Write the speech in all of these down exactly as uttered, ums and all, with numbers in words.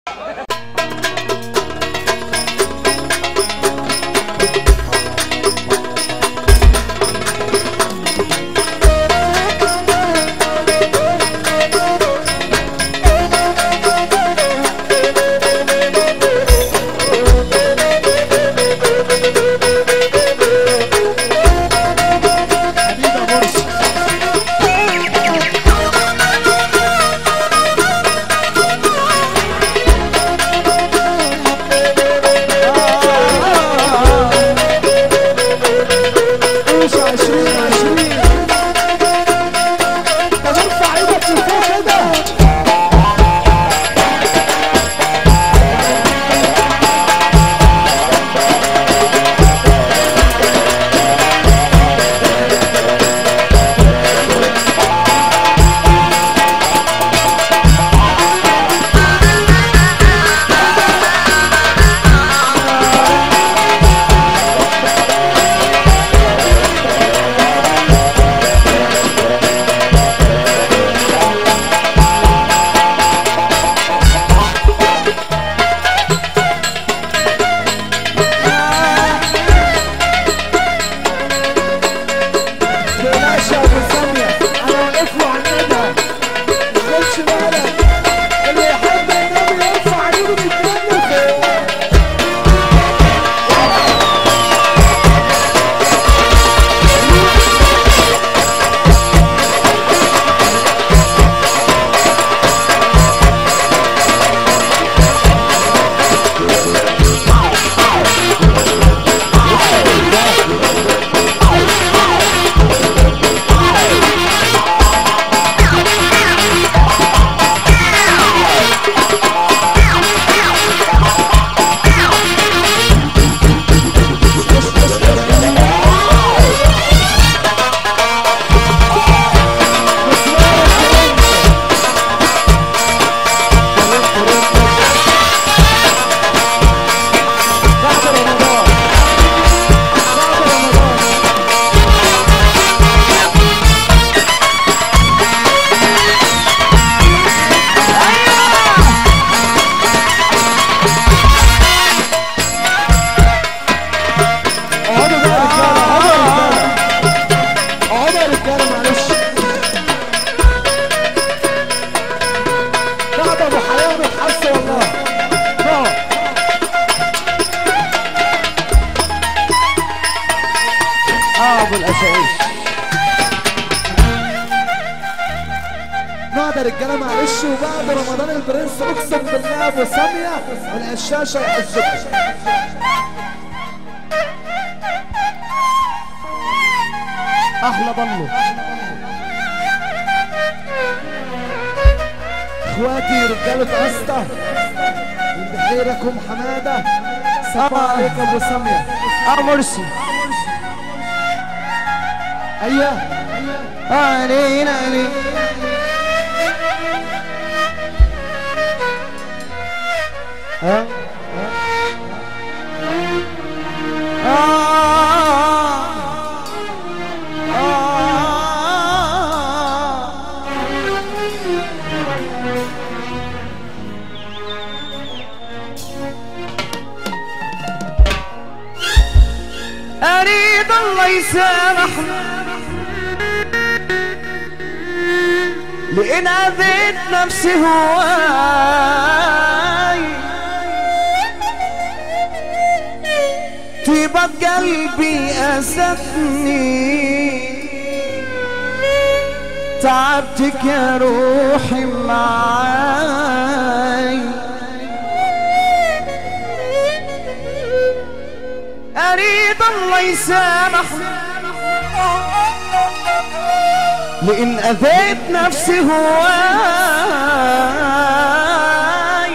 بعد رجاله معلش، وبعد رمضان البرنس اقسم بالله ابو ساميه والقشاشه يعزكم. احلى ضلوا اخواتي رجاله اسطى بخيركم حماده. صباح عليك ابو ساميه. اه مرسي. ايوه علينا علينا ها أريد الله يسامحني لإن أذيت نفسي هواي، طيبة قلبي أذتني، تعبتك يا روحي معاي. أريد الله يسامحني لإن أذيت نفسي هواي،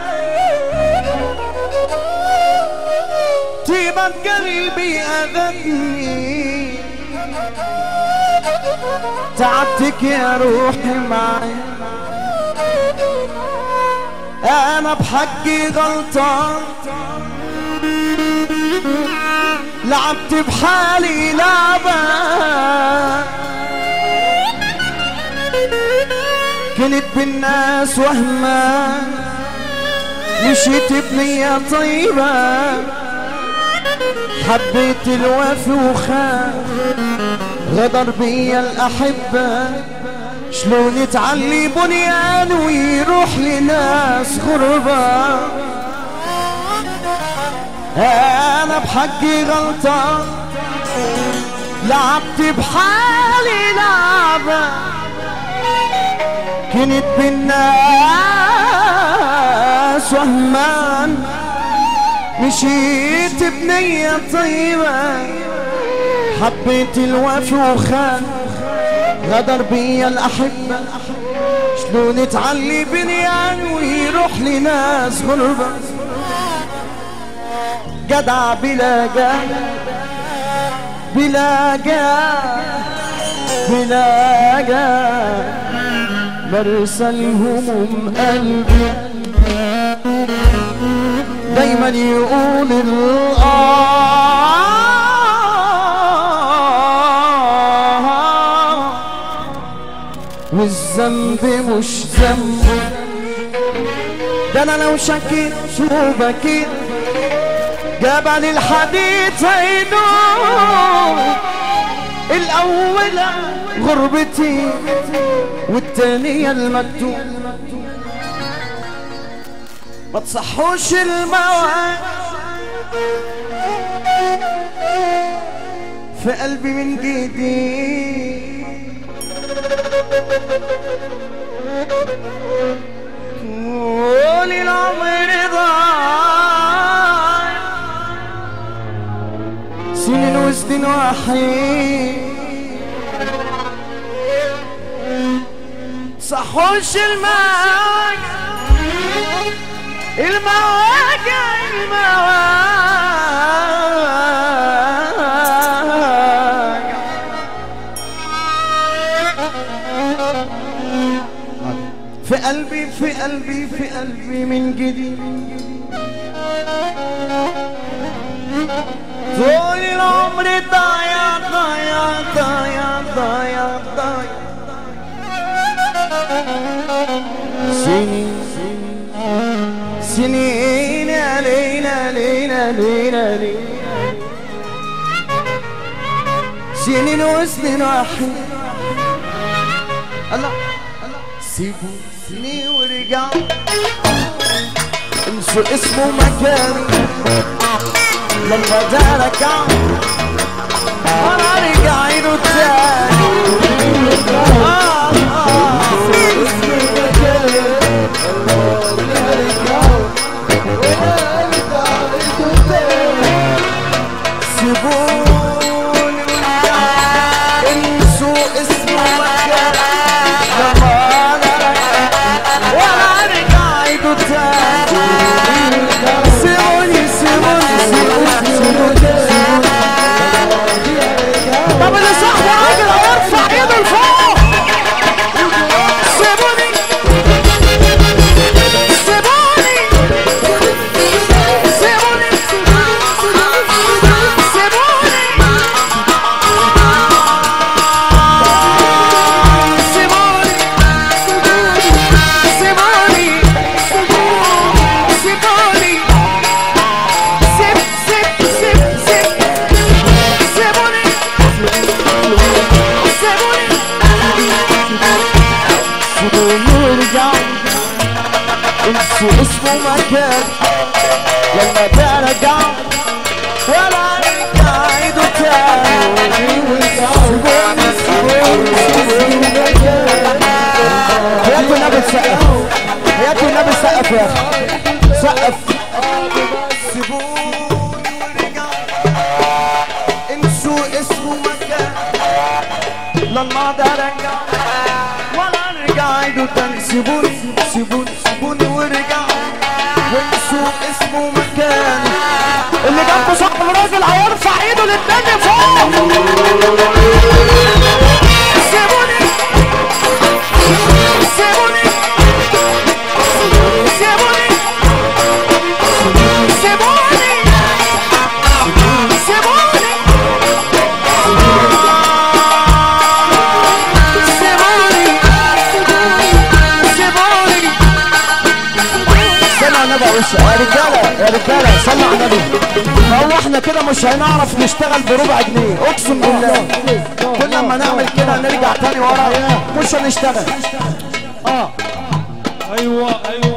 طيبة قلبي أذتني، تعبتك يا روحي معي. أنا بحقي غلطان، لعبت بحالي لعبة، كنت بالناس وهمان، مشيت بنية طيبة حبيت الوفي وخان غدر بيا الأحبة شلون يتعلي بنيان ويروح لناس غربة أنا بحقي غلطان لعبت بحالي لعبة كنت بالناس وهمان مشيت بنية طيبة حبيت الوفي وخان غدر بيا الأحبة شلون تعلي بنيان ويروح لناس غربة جدع بلا جاه بلا جاه بلا جاه مرسى الهموم قلبي دايما يقول الآه والذنب مش ذنب ده انا لو شكيت شو بكيت جبل الحديد هيدوب الاولى غربتي والتانية المكتوب ما تصحوش المواعيد في قلبي من جديد طول العمر ضايع سنين وسنين وحيد صحوش المواجع المواجع المواجع في قلبي في قلبي في قلبي من جديد طول العمر ضايع ضايع ضايع ضايع ضايع سنين سنين علينا علينا علينا علينا سنين وسنين واحد الله سيبوني ورجع انسوا اسمه مكاني لما ده رجع وانا رجع عينه تاني آه آه اسمه مكاني لما رجع وانا رجع عينه تاني سيبوني ورجع انسوا اسمه مكاني لما سيبوني سيبوني سيبوني طب اللي صاحبه راجل هيرفع ايده لفوق سيبوني سيبوني سيبوني انسوا اسمه مكان لما ترجع ولا رجع عيده تاني هياتوا النبي تسقف هياتوا النبي تسقف يا اخي سقف سيبوني ورجع انسوا اسمه مكان لما ترجع ولا رجع عيده تاني سيبوني سيبوني سيبوني ورجع وانسوا اسمه مكاني اللي جنبه صاحب الراجل هيرفع ايده للتاني فوق سيبوني سيبوني سيبوني سيبوني سيبوني يا رجاله يا رجاله صلوا على النبي. فهو احنا كده مش هنعرف نشتغل بربع جنيه اقسم بالله. كل ما نعمل كده نرجع تاني ورا مش هنشتغل. اه ايوه ايوه